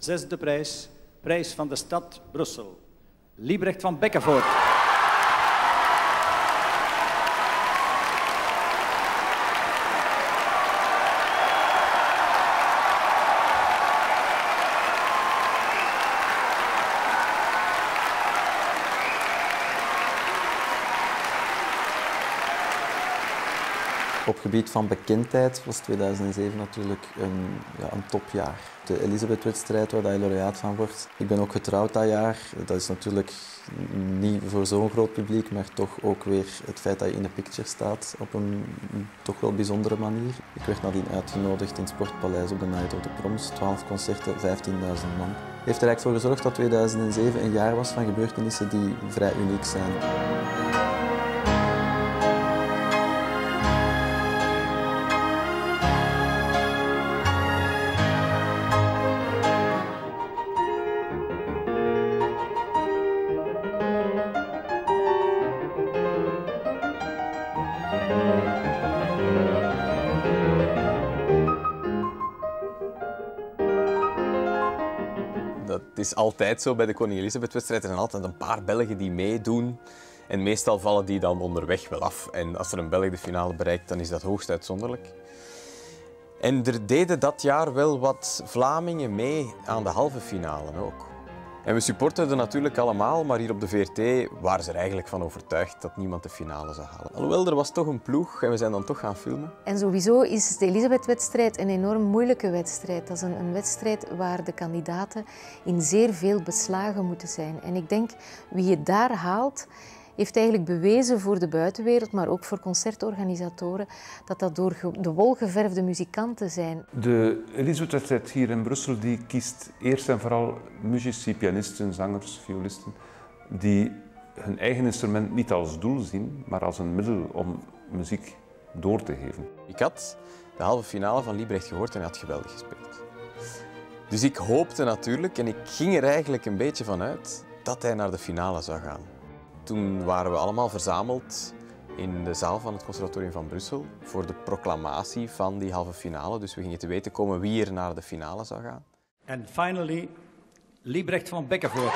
Zesde prijs, prijs van de stad Brussel. Liebrecht Vanbeckevoort. Op het gebied van bekendheid was 2007 natuurlijk een topjaar. De Elisabeth-wedstrijd waar je laureaat van wordt. Ik ben ook getrouwd dat jaar. Dat is natuurlijk niet voor zo'n groot publiek, maar toch ook weer het feit dat je in de picture staat op een toch wel bijzondere manier. Ik werd nadien uitgenodigd in het Sportpaleis op de Night of the Proms. 12 concerten, 15.000 man. Heeft er eigenlijk voor gezorgd dat 2007 een jaar was van gebeurtenissen die vrij uniek zijn. Het is altijd zo bij de Koningin Elisabeth-wedstrijd. Er zijn altijd een paar Belgen die meedoen. En meestal vallen die dan onderweg wel af. En als er een Belg de finale bereikt, dan is dat hoogst uitzonderlijk. En er deden dat jaar wel wat Vlamingen mee aan de halve finale ook. En we supporterden natuurlijk allemaal, maar hier op de VRT waren ze er eigenlijk van overtuigd dat niemand de finale zou halen. Alhoewel, er was toch een ploeg en we zijn dan toch gaan filmen. En sowieso is de Elisabeth-wedstrijd een enorm moeilijke wedstrijd. Dat is een wedstrijd waar de kandidaten in zeer veel beslagen moeten zijn. En ik denk, wie het daar haalt, heeft eigenlijk bewezen voor de buitenwereld, maar ook voor concertorganisatoren, dat dat door de wolgeverfde muzikanten zijn. De Elisabeth-wedstrijd hier in Brussel die kiest eerst en vooral muzici, pianisten, zangers, violisten, die hun eigen instrument niet als doel zien, maar als een middel om muziek door te geven. Ik had de halve finale van Liebrecht gehoord en hij had geweldig gespeeld. Dus ik hoopte natuurlijk, en ik ging er eigenlijk een beetje van uit, dat hij naar de finale zou gaan. Toen waren we allemaal verzameld in de zaal van het Conservatorium van Brussel voor de proclamatie van die halve finale. Dus we gingen te weten komen wie er naar de finale zou gaan. En finally, Liebrecht Vanbeckevoort.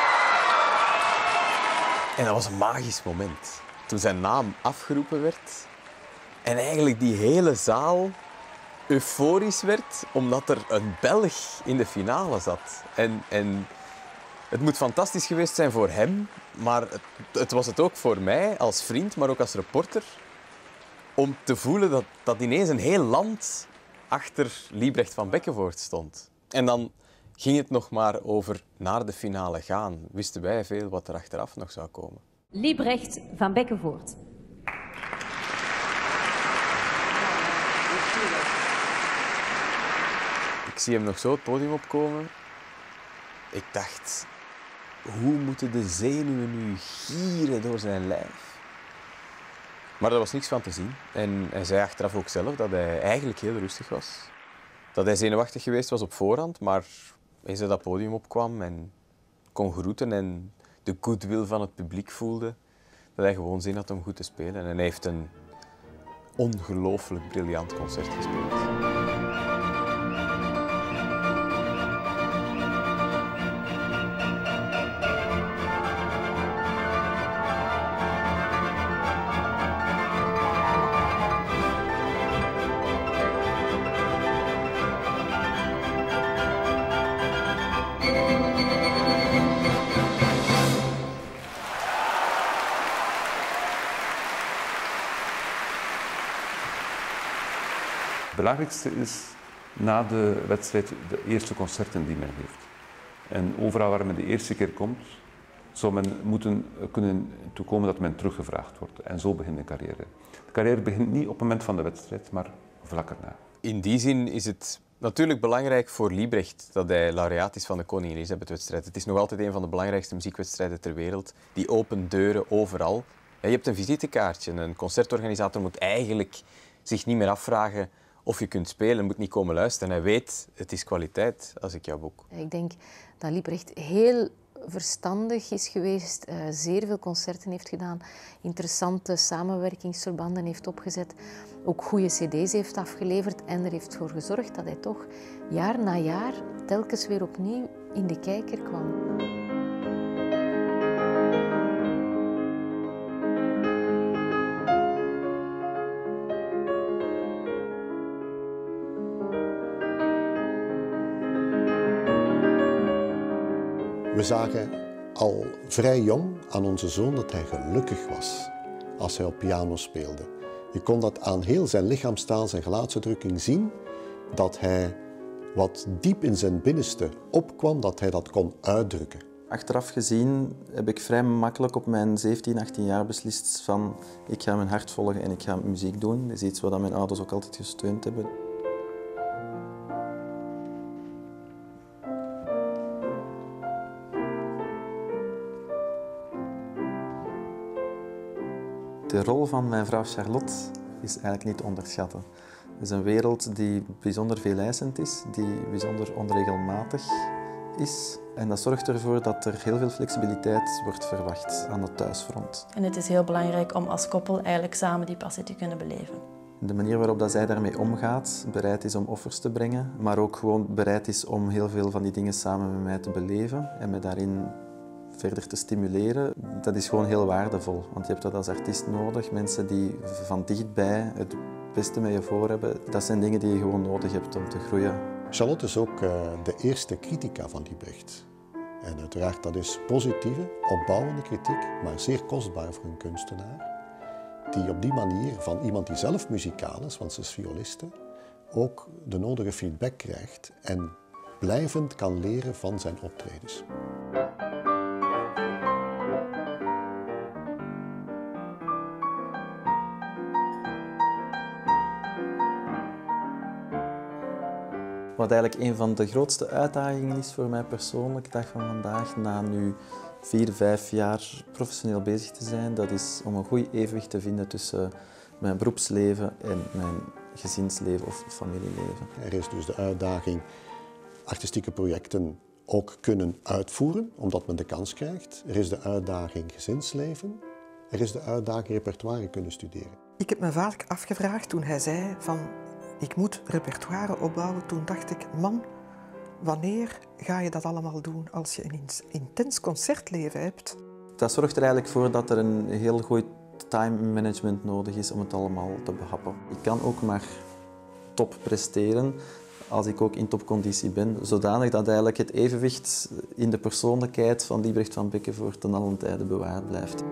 En dat was een magisch moment. Toen zijn naam afgeroepen werd en eigenlijk die hele zaal euforisch werd omdat er een Belg in de finale zat. En het moet fantastisch geweest zijn voor hem, maar het was het ook voor mij als vriend, maar ook als reporter, om te voelen dat ineens een heel land achter Liebrecht Vanbeckevoort stond. En dan ging het nog maar over naar de finale gaan. Wisten wij veel wat er achteraf nog zou komen. Liebrecht Vanbeckevoort. Ik zie hem nog zo het podium opkomen. Ik dacht, hoe moeten de zenuwen nu gieren door zijn lijf? Maar daar was niks van te zien. En hij zei achteraf ook zelf dat hij eigenlijk heel rustig was. Dat hij zenuwachtig geweest was op voorhand, maar eens hij dat podium opkwam en kon groeten en de goodwill van het publiek voelde, dat hij gewoon zin had om goed te spelen. En hij heeft een ongelooflijk briljant concert gespeeld. Het belangrijkste is na de wedstrijd de eerste concerten die men geeft. En overal waar men de eerste keer komt, zou men moeten kunnen toekomen dat men teruggevraagd wordt. En zo begint een carrière. De carrière begint niet op het moment van de wedstrijd, maar vlak erna. In die zin is het natuurlijk belangrijk voor Liebrecht dat hij laureaat is van de Koningin Elisabeth-wedstrijd. Het is nog altijd een van de belangrijkste muziekwedstrijden ter wereld. Die opent deuren overal. Je hebt een visitekaartje. Een concertorganisator moet eigenlijk zich niet meer afvragen of je kunt spelen, moet niet komen luisteren. Hij weet, het is kwaliteit als ik jou boek. Ik denk dat Liebrecht heel verstandig is geweest, zeer veel concerten heeft gedaan, interessante samenwerkingsverbanden heeft opgezet, ook goede cd's heeft afgeleverd en er heeft voor gezorgd dat hij toch jaar na jaar telkens weer opnieuw in de kijker kwam. We zagen al vrij jong aan onze zoon dat hij gelukkig was als hij op piano speelde. Je kon dat aan heel zijn lichaamstaal, zijn gelaatsuitdrukking zien, dat hij wat diep in zijn binnenste opkwam, dat hij dat kon uitdrukken. Achteraf gezien heb ik vrij makkelijk op mijn 17, 18 jaar beslist van ik ga mijn hart volgen en ik ga muziek doen. Dat is iets wat mijn ouders ook altijd gesteund hebben. De rol van mijn vrouw Charlotte is eigenlijk niet te onderschatten. Het is een wereld die bijzonder veeleisend is, die bijzonder onregelmatig is. En dat zorgt ervoor dat er heel veel flexibiliteit wordt verwacht aan het thuisfront. En het is heel belangrijk om als koppel eigenlijk samen die passie te kunnen beleven. De manier waarop dat zij daarmee omgaat, bereid is om offers te brengen, maar ook gewoon bereid is om heel veel van die dingen samen met mij te beleven en me daarin verder te stimuleren, dat is gewoon heel waardevol. Want je hebt dat als artiest nodig. Mensen die van dichtbij het beste met je voor hebben, dat zijn dingen die je gewoon nodig hebt om te groeien. Charlotte is ook de eerste critica van Liebrecht. En uiteraard, dat is positieve, opbouwende kritiek, maar zeer kostbaar voor een kunstenaar. Die op die manier van iemand die zelf muzikaal is, want ze is violiste, ook de nodige feedback krijgt en blijvend kan leren van zijn optredens. Wat eigenlijk een van de grootste uitdagingen is voor mij persoonlijk, de dag van vandaag, na nu 4, 5 jaar professioneel bezig te zijn, dat is om een goed evenwicht te vinden tussen mijn beroepsleven en mijn gezinsleven of familieleven. Er is dus de uitdaging artistieke projecten ook kunnen uitvoeren, omdat men de kans krijgt. Er is de uitdaging gezinsleven. Er is de uitdaging repertoire kunnen studeren. Ik heb me vaak afgevraagd toen hij zei van ik moet repertoire opbouwen. Toen dacht ik, man, wanneer ga je dat allemaal doen als je een intens concertleven hebt? Dat zorgt er eigenlijk voor dat er een heel goed time management nodig is om het allemaal te behappen. Ik kan ook maar top presteren als ik ook in topconditie ben, zodanig dat eigenlijk het evenwicht in de persoonlijkheid van Liebrecht Vanbeckevoort ten allen tijde bewaard blijft.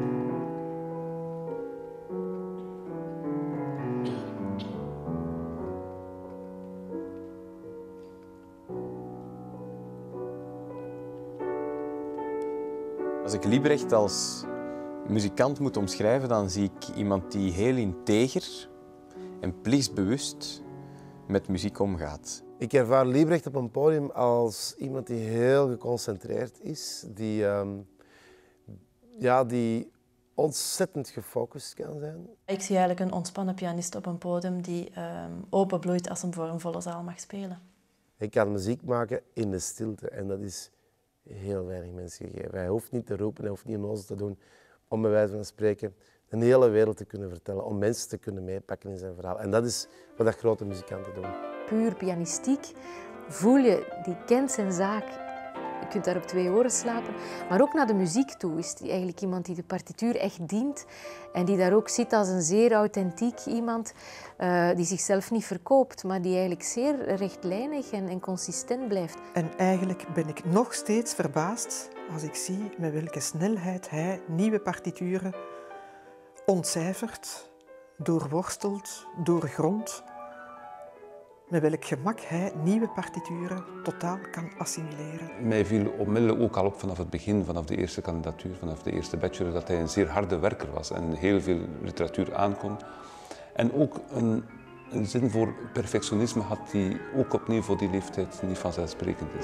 Als ik Liebrecht als muzikant moet omschrijven, dan zie ik iemand die heel integer en plichtsbewust met muziek omgaat. Ik ervaar Liebrecht op een podium als iemand die heel geconcentreerd is, die ontzettend gefocust kan zijn. Ik zie eigenlijk een ontspannen pianist op een podium die openbloeit als hij voor een volle zaal mag spelen. Ik kan muziek maken in de stilte en dat is heel weinig mensen gegeven. Hij hoeft niet te roepen, hij hoeft niet onnozel te doen om bij wijze van spreken een hele wereld te kunnen vertellen, om mensen te kunnen meepakken in zijn verhaal. En dat is wat dat grote muzikanten doen. Puur pianistiek voel je, die kent zijn zaak. Je kunt daar op 2 oren slapen. Maar ook naar de muziek toe is hij eigenlijk iemand die de partituur echt dient en die daar ook zit als een zeer authentiek iemand die zichzelf niet verkoopt, maar die eigenlijk zeer rechtlijnig en consistent blijft. En eigenlijk ben ik nog steeds verbaasd als ik zie met welke snelheid hij nieuwe partituren ontcijfert, doorworstelt, doorgrondt. Met welk gemak hij nieuwe partituren totaal kan assimileren. Mij viel onmiddellijk ook al op vanaf het begin, vanaf de eerste kandidatuur, vanaf de eerste bachelor, dat hij een zeer harde werker was en heel veel literatuur aankon. En ook een zin voor perfectionisme had die ook opnieuw voor die leeftijd niet vanzelfsprekend is.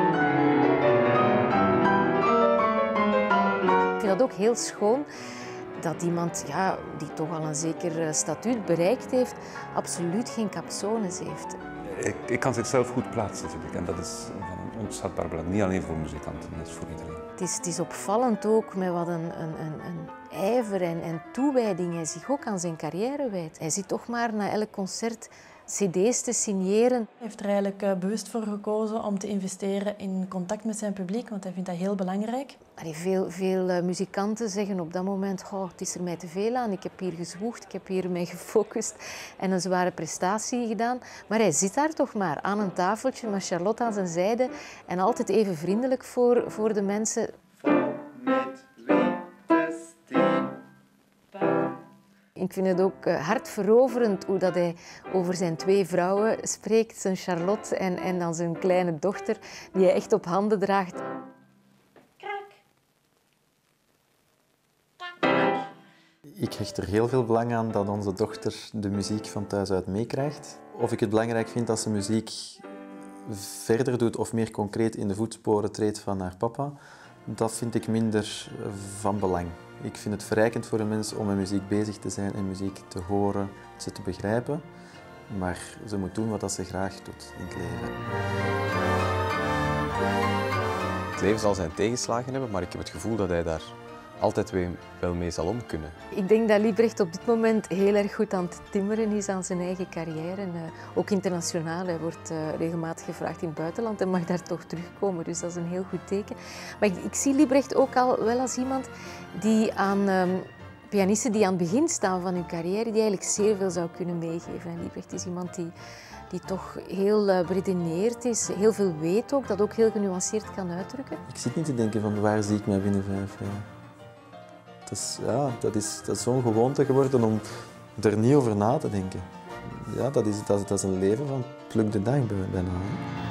Ik vind dat ook heel schoon dat iemand ja, die toch al een zeker statuut bereikt heeft, absoluut geen capsones heeft. Ik kan zichzelf goed plaatsen, vind ik. En dat is van een onschatbaar belang. Niet alleen voor muzikanten, dat is voor iedereen. Het is opvallend ook met wat een ijver en toewijding hij zich ook aan zijn carrière wijdt. Hij zit toch maar na elk concert cd's te signeren. Hij heeft er eigenlijk bewust voor gekozen om te investeren in contact met zijn publiek, want hij vindt dat heel belangrijk. Veel muzikanten zeggen op dat moment, oh, het is er mij te veel aan, ik heb hier gezwoegd, ik heb hier mij gefocust en een zware prestatie gedaan. Maar hij zit daar toch maar aan een tafeltje met Charlotte aan zijn zijde en altijd even vriendelijk voor de mensen. Ik vind het ook hartveroverend hoe dat hij over zijn 2 vrouwen spreekt, zijn Charlotte en dan zijn kleine dochter, die hij echt op handen draagt. Ik hecht er heel veel belang aan dat onze dochter de muziek van thuis uit meekrijgt. Of ik het belangrijk vind dat ze muziek verder doet of meer concreet in de voetsporen treedt van haar papa, dat vind ik minder van belang. Ik vind het verrijkend voor een mens om met muziek bezig te zijn en muziek te horen, ze te begrijpen. Maar ze moet doen wat ze graag doet in het leven. Het leven zal zijn tegenslagen hebben, maar ik heb het gevoel dat hij daar altijd wel mee zal om kunnen. Ik denk dat Liebrecht op dit moment heel erg goed aan het timmeren is aan zijn eigen carrière. Ook internationaal. Hij wordt regelmatig gevraagd in het buitenland en mag daar toch terugkomen. Dus dat is een heel goed teken. Maar ik zie Liebrecht ook al wel als iemand die aan pianisten die aan het begin staan van hun carrière, die eigenlijk zeer veel zou kunnen meegeven. En Liebrecht is iemand die toch heel beredeneerd is, heel veel weet ook, dat ook heel genuanceerd kan uitdrukken. Ik zit niet te denken van waar zie ik mij binnen 5 jaar. Dat is zo'n gewoonte geworden om er niet over na te denken. Ja, dat is een leven van pluk de dag bijna.